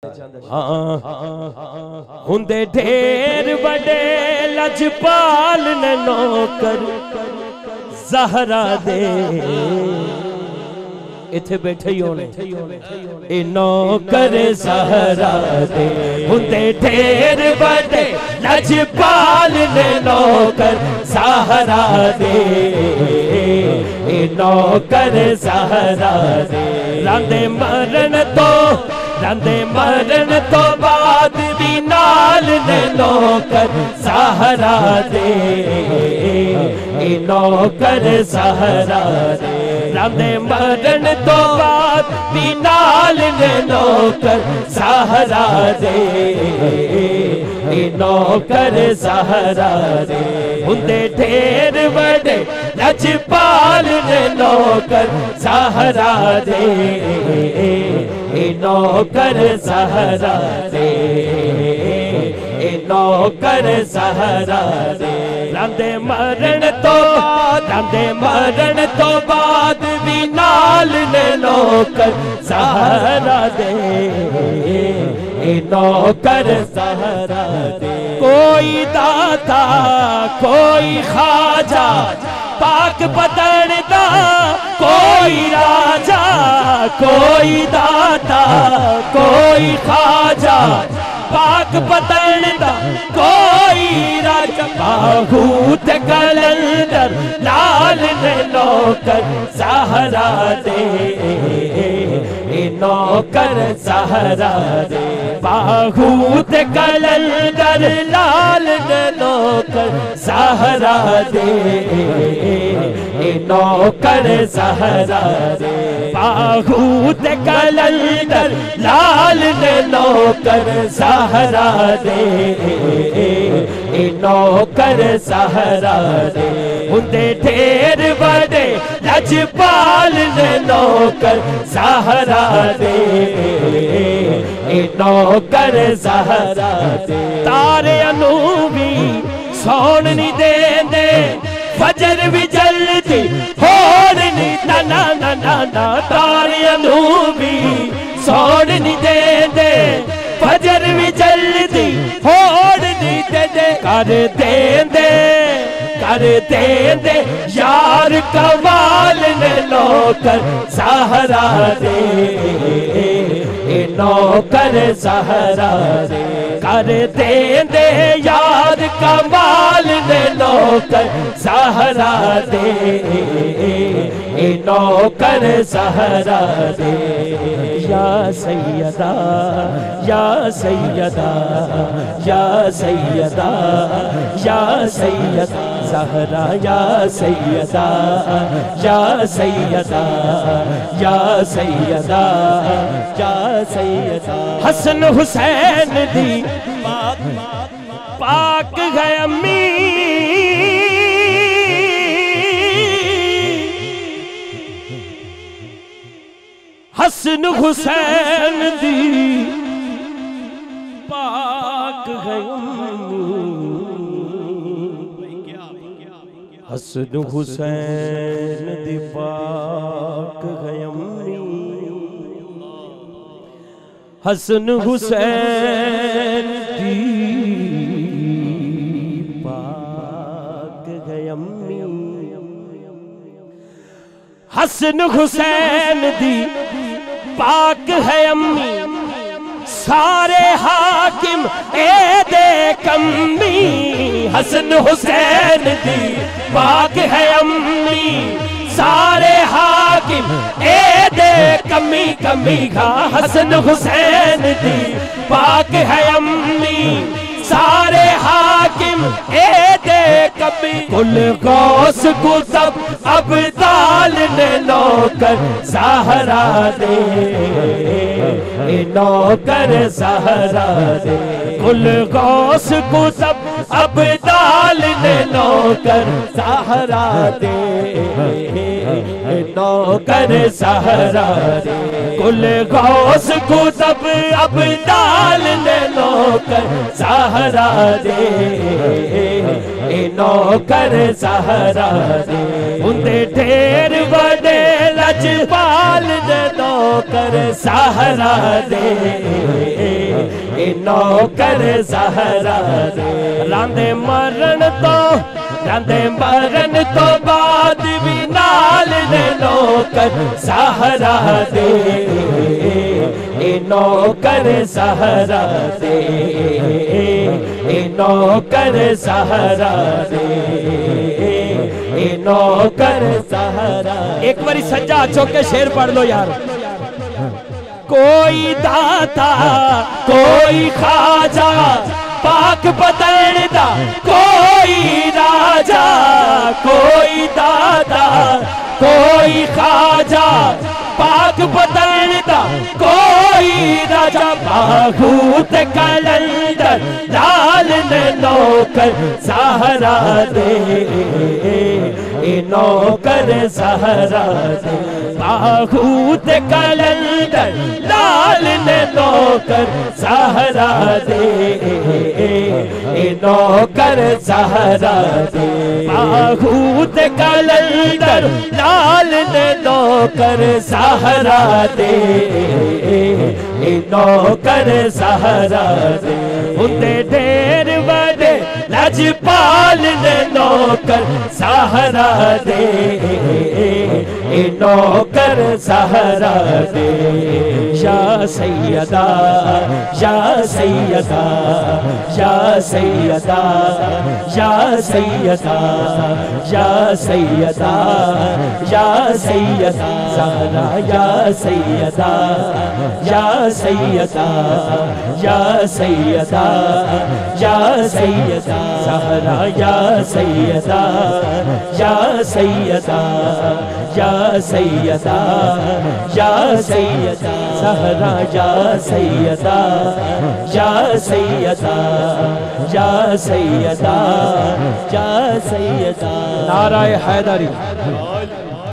ہوندے ڈھیر بڑے لجپال نے نوکر زہرا دے اتھے بیٹھے ہی ہونے اے نوکر زہرا دے ہوندے ڈھیر بڑے لجپال نے نوکر زہرا دے اے نوکر زہرا دے راندے مرن تو بعد بھی نال نے نوکر زہرا دے اے نوکر زہرا دے راندے مرن تو بعد بھی نال نے نوکر زہرا دے اے نوکر زہرا دے ہوندے ڈھیر بڑے لجپال نے نوکر زہرا دے اے نوکر زہرا دے اے نوکر زہرا دے راندے مرن تو بعد بھی نال نے نوکر زہرا دے اے نوکر زہرا دے کوئی داتا کوئی خواجہ پاک پتن دا کوئی راجہ کوئی داتا کوئی خواجہ پاک پتن دا کوئی راجہ باہوت کلندر لال نے نوکر زہرا دے اے نوکر زہرا دے باہوت کلندر لال نے نوکر زہرا دے اے نوکر زہرا دے باہوت کلندر لال نے نوکر زہرا دے اے نوکر زہرا دے ہوندے ڈھیر بڑے لجپال نے نوکر زہرا دے اے نوکر زہرا دے تارے انوبی سون نہیں دیں دے فجر بھی جلدی ہون نہیں نا نا نا نا نا تارے انوبی سون نہیں دیں دے فجر بھی جلدی ہون نہیں دیں دے کر دیں دے یار کمال نے نوکر زہرا دے اے نوکر زہرا دے کر دیں دے یار کمال نے نوکر زہرا دے اے نوکر زہرا دے یا سیدہ یا سیدہ یا سیدہ یا سیدہ زہرا یا سیدہ یا سیدہ یا سیدہ یا سیدہ حسن حسین دی پاک ہے امی حسن حسین دی پاک ہے حسن حسین دی پاک ہے امی حسن حسین دی پاک ہے امی حسن حسین دی پاک ہے امی سارے حاکم اے دے کمی حسن حسین دی پاک ہے امی سارے حاکم اے دے کمی کمی گا حسن حسین دی پاک ہے امی سارے حاکم اے دے کمی کل غوث کو سب ابدال نے نوکر زہرا دے اے نوکر زہرا دے کل غوث کو سب ابدال نے نوکر زہرا دے اے نوکر زہرا دے کل غوث کو سب ابدال نے نوکر زہرا دے اے نوکر زہرا دے ہوندے ڈھیر بڑے لجپال نے نوکر زہرا دے نوکر زہرا دے راندے مرن تو بعد بھی نال نے نوکر زہرا دے نوکر زہرا دے نوکر زہرا دے نوکر زہرا. ایک باری سجا چوکے شیر پڑھ لو یار. کوئی داتا کوئی خواجہ پاک بدلن دا کوئی راجہ کوئی داتا کوئی خواجہ پاک بدلن دا کوئی راجہ باغوت کلندر لال نے نوکر زہرا دے نوکر زہرا دے باغوت کلندر لال نے نوکر زہرا دے نوکر زہرا دے باغوت کلندر لال نے نوکر زہرا دے نوکر زہرا دے اندے ڈیر وڈے لجپال نے نوکر زہرا دے نوکر زہرا دے. یا سیدہ یا سیدہ یا سیدہ یا سیدہ یا سیدہ یا سیدہ زہرا یا سیدہ یا سیدہ یا سیدہ یا سیدہ زہرا یا سیدہ یا سیدہ یا سیدہ یا سیدہ زہرا یا سیدہ یا سیدہ یا سیدہ یا سیدہ. نعرہ حیدری.